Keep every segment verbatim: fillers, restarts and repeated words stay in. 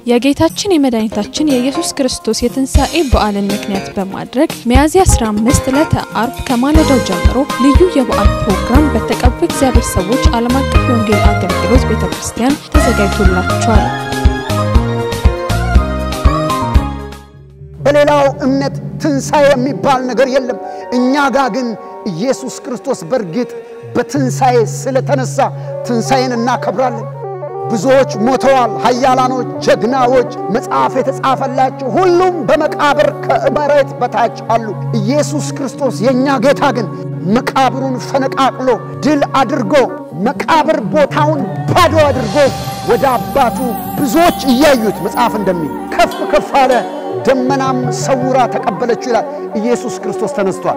የጌታችን የመድኃኒታችን የኢየሱስ ክርስቶስ የትንሣኤ በዓልን ምክንያት በማድረግ ሚያዝያ አስራ አምስት ዕለተ ዓርብ ከማለዳው ጀምሮ ልዩ የበዓል ፕሮግራም በተቀቡ እግዚአብሔር ሰዎች ዓለም አቀፍ የወንጌል አገልግሎት ቤተክርስቲያን ተዘጋጅቶላቸዋል። በሌላው እምነት ትንሣኤ የሚባል ነገር የለም። እኛ ጋር ግን ኢየሱስ ክርስቶስ በርግጥ በትንሣኤ ስለተነሳ ትንሣኤን እናከብራለን። ብዙዎች ሞተዋል፣ ኃያላኖች፣ ጀግናዎች፣ መጽሐፍ የተጻፈላቸው ሁሉም በመቃብር ከመሬት በታች አሉ። ኢየሱስ ክርስቶስ የኛ ጌታ ግን መቃብሩን ፈነቃቅሎ ድል አድርጎ መቃብር ቦታውን ባዶ አድርጎ ወደ አባቱ ብዙዎች እያዩት መጽሐፍ እንደሚል ከፍ ከፍ አለ፣ ደመናም ሰውራ ተቀበለችው ይላል። ኢየሱስ ክርስቶስ ተነስቷል።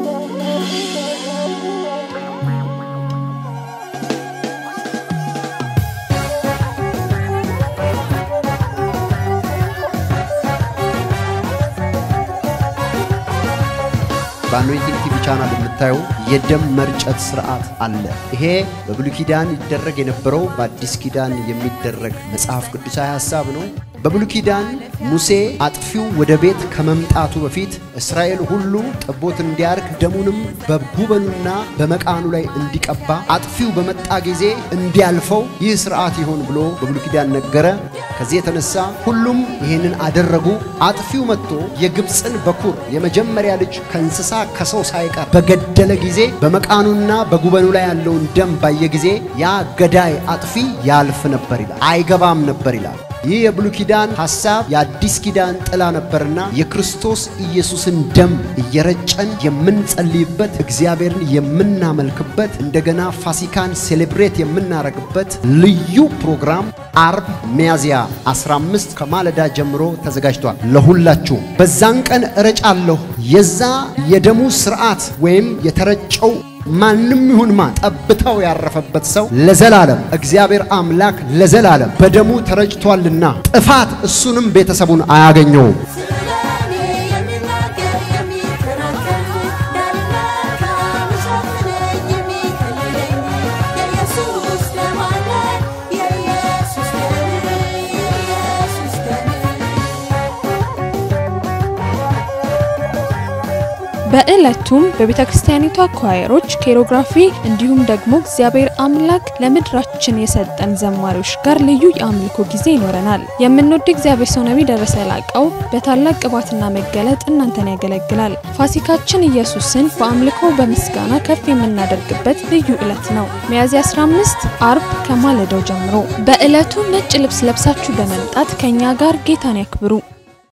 ባኖይቲንግ ቲቪ ቻናል የምታዩ የደም መርጨት ስርዓት አለ። ይሄ በብሉይ ኪዳን ይደረግ የነበረው በአዲስ ኪዳን የሚደረግ መጽሐፍ ቅዱሳዊ ሐሳብ ነው። በብሉይ ኪዳን ሙሴ አጥፊው ወደ ቤት ከመምጣቱ በፊት እስራኤል ሁሉ ጠቦት እንዲያርግ ደሙንም በጉበኑና በመቃኑ ላይ እንዲቀባ አጥፊው በመጣ ጊዜ እንዲያልፈው ይህ ስርዓት ይሆን ብሎ በብሉይ ኪዳን ነገረ። ከዚህ የተነሳ ሁሉም ይሄንን አደረጉ። አጥፊው መጥቶ የግብጽን በኩር የመጀመሪያ ልጅ ከእንስሳ ከሰው ሳይቀር በገደለ ጊዜ በመቃኑና በጉበኑ ላይ ያለውን ደም ባየ ጊዜ ያ ገዳይ አጥፊ ያልፍ ነበር ይላል፣ አይገባም ነበር ይላል። ይህ የብሉይ ኪዳን ሐሳብ የአዲስ ኪዳን ጥላ ነበርና የክርስቶስ ኢየሱስን ደም እየረጨን የምንጸልይበት እግዚአብሔርን የምናመልክበት እንደገና ፋሲካን ሴሌብሬት የምናረግበት ልዩ ፕሮግራም ዓርብ ሚያዝያ አስራ አምስት ከማለዳ ጀምሮ ተዘጋጅቷል። ለሁላችሁ በዛን ቀን እረጫለሁ። የዛ የደሙ ስርዓት ወይም የተረጨው ማንም ይሁን ማን ጠብታው ያረፈበት ሰው ለዘላለም እግዚአብሔር አምላክ ለዘላለም በደሙ ተረጭቷልና ጥፋት እሱንም ቤተሰቡን አያገኘው። በእለቱም በቤተክርስቲያኒቷ ኳየሮች ኮሪዮግራፊ እንዲሁም ደግሞ እግዚአብሔር አምላክ ለምድራችን የሰጠን ዘማሪዎች ጋር ልዩ የአምልኮ ጊዜ ይኖረናል። የምንወድ እግዚአብሔር ሰው ነብይ ደረሰ ላቀው በታላቅ ቅባትና መገለጥ እናንተን ያገለግላል። ፋሲካችን ኢየሱስን በአምልኮ በምስጋና ከፍ የምናደርግበት ልዩ ዕለት ነው። ሚያዝያ አስራ አምስት ዓርብ ከማለዳው ጀምሮ በእለቱ ነጭ ልብስ ለብሳችሁ በመምጣት ከኛ ጋር ጌታን ያክብሩ።